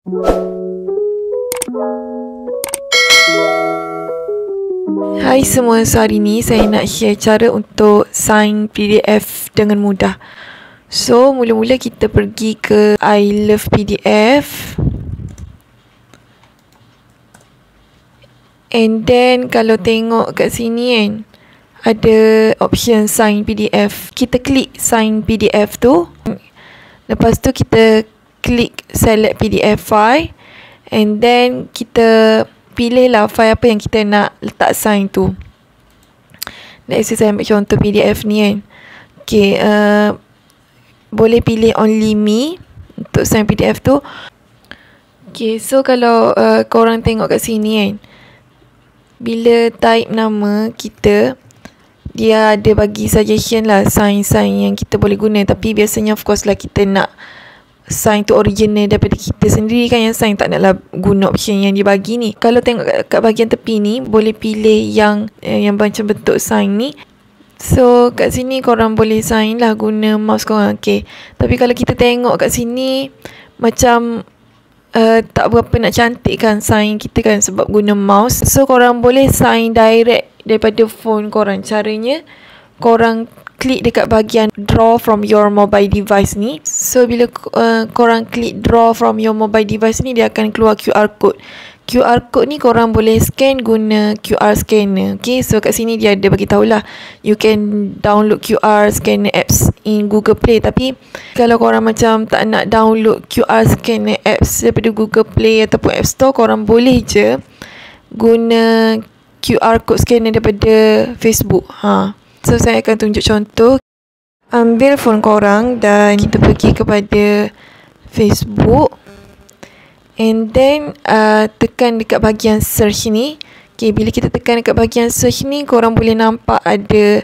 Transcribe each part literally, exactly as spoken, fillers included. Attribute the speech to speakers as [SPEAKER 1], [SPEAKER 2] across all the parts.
[SPEAKER 1] Hai semua, so hari ni saya nak share cara untuk sign P D F dengan mudah. So, mula-mula kita pergi ke I love P D F. And then, kalau tengok kat sini kan, ada option sign P D F. Kita klik sign P D F tu. Lepas tu, kita klik select P D F file. And then, kita pilih lah file apa yang kita nak letak sign tu. Let's say saya ambil contoh P D F ni kan. Okay, uh, boleh pilih only me untuk sign P D F tu. Okay, so kalau uh, korang tengok kat sini kan, bila type nama kita, dia ada bagi suggestion lah sign-sign yang kita boleh guna. Tapi biasanya of course lah kita nak sign tu original daripada kita sendiri kan, yang sign tak naklah guna option yang dia bagi ni. Kalau tengok kat, kat bahagian tepi ni, boleh pilih yang eh, yang macam bentuk sign ni. So kat sini korang boleh sign lah guna mouse korang. Okay, tapi kalau kita tengok kat sini macam uh, tak berapa nak cantik kan sign kita kan, sebab guna mouse. So korang boleh sign direct daripada phone korang. Caranya korang klik dekat bahagian draw from your mobile device ni. So bila uh, korang klik draw from your mobile device ni, dia akan keluar Q R code. Q R code ni korang boleh scan guna Q R scanner. Okay, so kat sini dia ada bagi tahulah you can download Q R scanner apps in Google Play. Tapi kalau korang macam tak nak download Q R scanner apps daripada Google Play ataupun App Store, korang boleh je guna Q R code scanner daripada Facebook. Ha. So saya akan tunjuk contoh. Ambil phone korang dan kita pergi kepada Facebook. And then uh, tekan dekat bahagian search ni. Okay, bila kita tekan dekat bahagian search ni, korang boleh nampak ada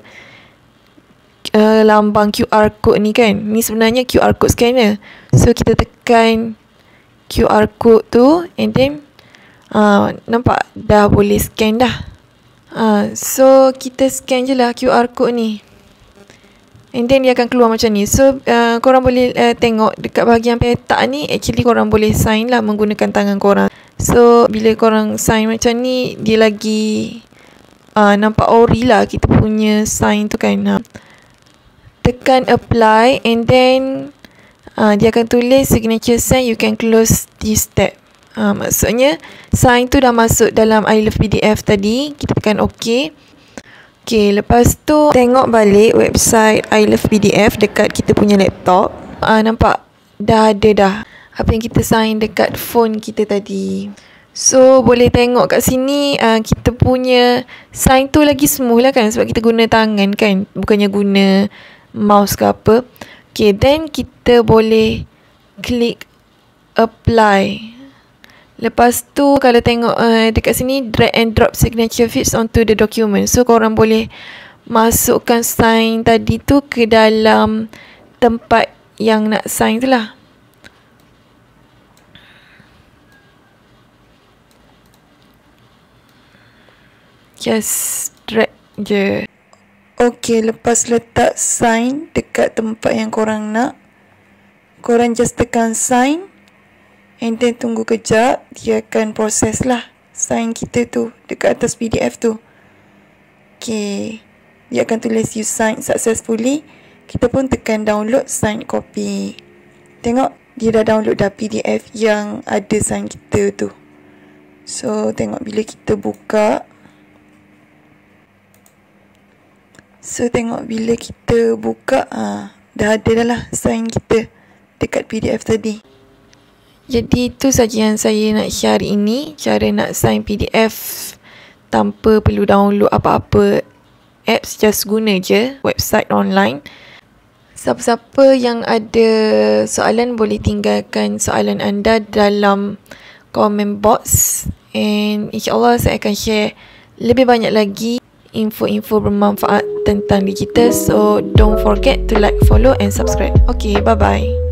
[SPEAKER 1] uh, lambang Q R code ni kan. Ni sebenarnya Q R code scanner. So kita tekan Q R code tu. And then uh, nampak dah boleh scan dah. uh, So kita scan je lah Q R code ni. And then dia akan keluar macam ni. So uh, korang boleh uh, tengok dekat bahagian petak ni, actually korang boleh sign lah menggunakan tangan korang. So bila korang sign macam ni, dia lagi uh, nampak ori lah kita punya sign tu kan. Ha. Tekan apply and then uh, dia akan tulis signature sign, you can close this tab. uh, Maksudnya sign tu dah masuk dalam I love P D F tadi. Kita tekan OK. Okay, lepas tu tengok balik website I love P D F dekat kita punya laptop. Ah, nampak dah ada dah apa yang kita sign dekat phone kita tadi. So boleh tengok kat sini uh, kita punya sign tu lagi smooth lah kan, sebab kita guna tangan kan, bukannya guna mouse ke apa. Okay, then kita boleh klik apply. Lepas tu kalau tengok uh, dekat sini, drag and drop signature fits onto the document. So korang boleh masukkan sign tadi tu ke dalam tempat yang nak sign tu lah. Just drag je. Okay, lepas letak sign dekat tempat yang korang nak, korang just tekan sign. And then tunggu kejap, dia akan proses lah sign kita tu dekat atas P D F tu. Okay, dia akan tulis you sign successfully. Kita pun tekan download sign copy. Tengok, dia dah download dah P D F yang ada sign kita tu. So tengok bila kita buka. So tengok bila kita buka, ah, dah ada dah lah sign kita dekat P D F tadi. Jadi itu saja yang saya nak share hari ini. Cara nak sign P D F tanpa perlu download apa-apa apps. Just guna je website online. Siapa-siapa yang ada soalan, boleh tinggalkan soalan anda dalam comment box. And insyaAllah saya akan share lebih banyak lagi info-info bermanfaat tentang digital. So don't forget to like, follow and subscribe. Okay, bye-bye.